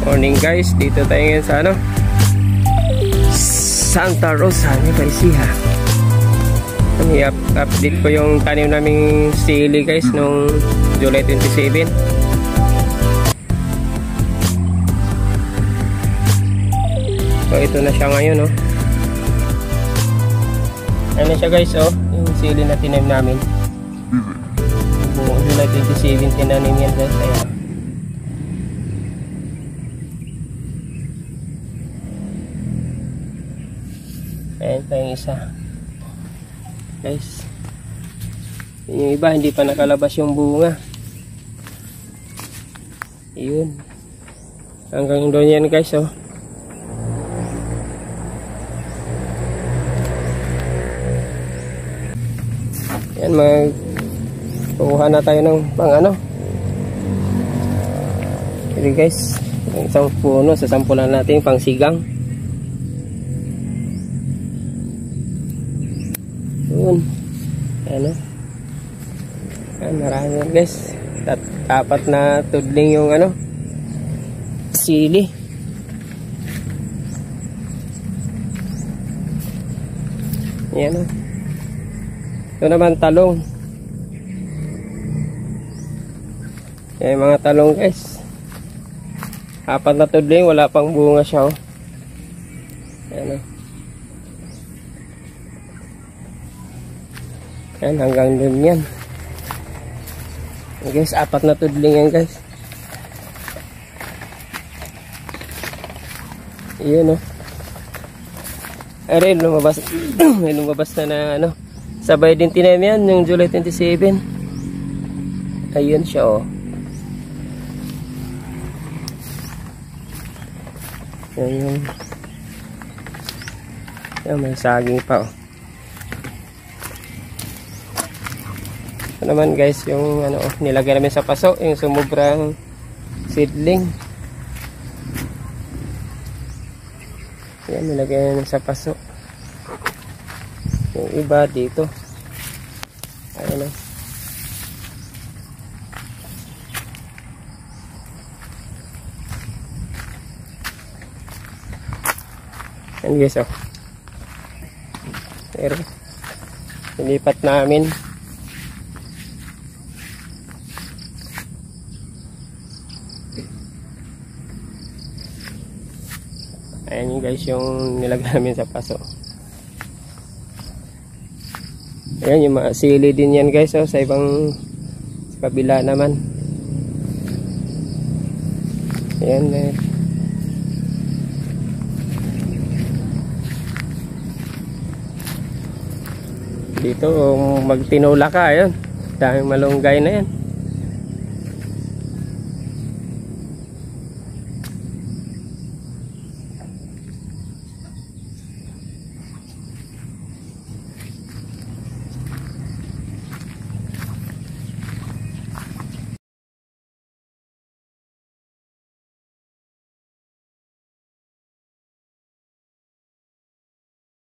Morning guys, dito tayo ngayon sa Santa Rosa, Nueva Ecija. I-update ko yung tanim naming sili guys nung July 27. So ito na siya ngayon, oh. Ano siya guys, oh, yung sili na tinanim namin. Buong July 27 tinanim yan guys. Ayan pa yung isa guys. Yung iba hindi pa nakalabas yung bunga. Yun, hanggang doon yan guys, oh. Yan, magkukuha na tayo ng pang Jadi guys, yung isang puno sasampulan natin pang sigang. Yun, ano, marami yan guys. Apat na tudling yung sili. Yan, oh. Ito naman talong. Yan, mga talong guys. Apat na tudling, wala pang bunga siya, oh. Yan, oh. Yan, hanggang dun yan. Guys, apat na tudling yan guys. Iyon, oh. Ay, lumabas. May lumabas na sabay din tinanim yan yung July 27. Ayun siya, oh. Yan, may saging pa, oh. Ito naman guys yung nilagay namin sa paso, yung sumubrang seedling. Yan, nilagay namin sa paso. Yung iba dito. Ayan, oh. Yan guys, oh. Pero nilipat namin. Ayan guys yung nilagay namin sa paso. Ayan yung mga sili din yan guys, oh, sa ibang kabila naman. Ayan, dito magtinula ka, ayun, daming malunggay na yan.